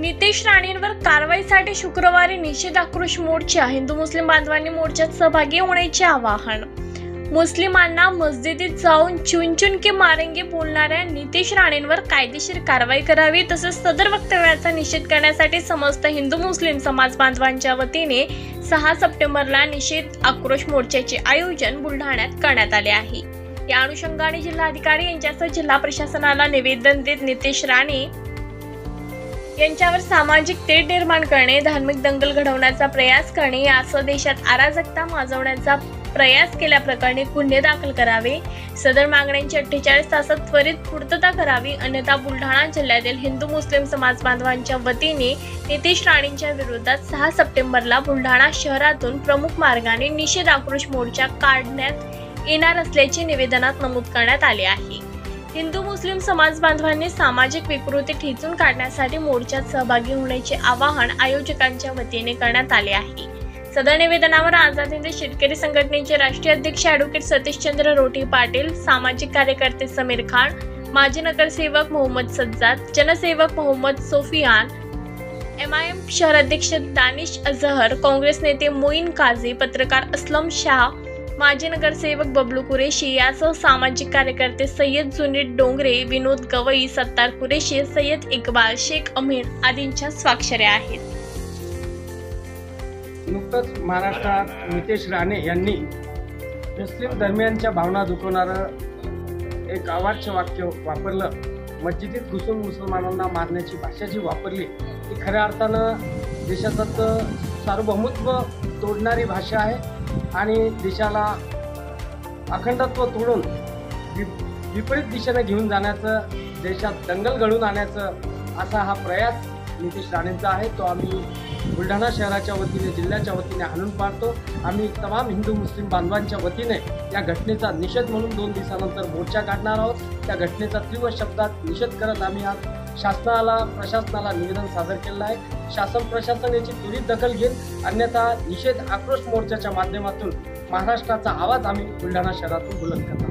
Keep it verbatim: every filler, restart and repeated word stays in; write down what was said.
नितेश राणेंवर कारवाईसाठी शुक्रवारी निषेध आक्रोश मोर्चा. हिंदू मुस्लिम बांधवांनी मोर्चात सहभागी होण्याचे आवाहन. मुस्लिमांना मस्जिदीत जाऊन चुन चुन के मारेंगे बोलणाऱ्या नितेश राणेंवर कायदेशीर कारवाई करावी तसेच सदर वक्तव्याचा निषेध करण्यासाठी समस्त हिंदू मुस्लिम समाज बांधवांच्या वतीने सहा सप्टेंबरला निषेध आक्रोश मोर्चाचे आयोजन बुलढाण्यात करण्यात आले आहे. या अनुषंगाने जिल्हाधिकारी यांच्यासह जिल्हा प्रशासनाला निवेदन देत नितेश राणे यांच्यावर सामाजिक तेढ निर्माण करणे, धार्मिक दंगल घडवण्याचा प्रयास करणे यासह देशात अराजकता माजवण्याचा प्रयास केल्याप्रकरणी गुन्हे दाखल करावे. सदर मागण्यांची अठ्ठेचाळीस तासात त्वरित पूर्तता करावी, अन्यथा बुलढाणा जिल्ह्यातील हिंदू मुस्लिम समाज बांधवांच्या वतीने नितेश राणेंच्या विरोधात सहा सप्टेंबरला बुलढाणा शहरातून प्रमुख मार्गाने निषेध आक्रोश मोर्चा काढण्यात येणार असल्याचे निवेदनात नमूद करण्यात आले आहे. हिंदू मुस्लिम समाज बांधवांनी सामाजिक विकृती ठेचून काढण्यासाठी मोर्चात सहभागी होण्याचे आवाहन आयोजकांच्या वतीने करण्यात आले आहे. सदर निवेदनावर आझाद हिंद शेतकरी संघटनेचे राष्ट्रीय अध्यक्ष ॲडव्होकेट सतीशचंद्र रोटी पाटील, सामाजिक कार्यकर्ते समीर खान, माजी नगरसेवक मोहम्मद सज्जाद, जनसेवक Mohammad Sofiyan, M I M शहराध्यक्ष दानिश अजहर, काँग्रेस नेते मोईन काझी, पत्रकार असलम शाह, माजी नगरसेवक बबलू कुरेशी यासह सामाजिक कार्यकर्ते सय्यद जुनीद डोंगरे, विनोद गवई, सत्तार कुरेशी, सय्यद इक्बाल, शेख अमीन आदींच्या स्वाक्षऱ्या आहेत. नुकतंच महाराष्ट्रात नितेश राणे यांनी मुस्लिम धर्मियांच्या भावना दुखवणारं एक अवाच्य वाक्य वापरलं. मस्जिदीत घुसून मुसलमानांना मारण्याची भाषा जी वापरली ती खऱ्या अर्थानं देशाचं सार्वभौमत्व तोडणारी भाषा आहे आणि देशाला अखंडत्व तोडून विपरीत दिशेने घेऊन जाण्याचं, देशात दंगल घडवून आणण्याचं असा हा प्रयास नितेश राणेंचा आहे. तो आम्ही बुलढाणा शहराच्या वतीने, जिल्ह्याच्या वतीने हाणून पाडतो. आम्ही तमाम हिंदू मुस्लिम बांधवांच्या वतीने या घटनेचा निषेध म्हणून दोन दिवसानंतर मोर्चा काढणार आहोत. त्या घटनेचा तीव्र शब्दात निषेध करत आम्ही आज शासनाला प्रशासनाला निवेदन सादर केलं आहे. शासन प्रशासन याची त्वरित दखल घेईल, अन्यथा निषेध आक्रोश मोर्चाच्या माध्यमातून महाराष्ट्राचा आवाज आम्ही बुलढाणा शहरातून बुलंद करणार.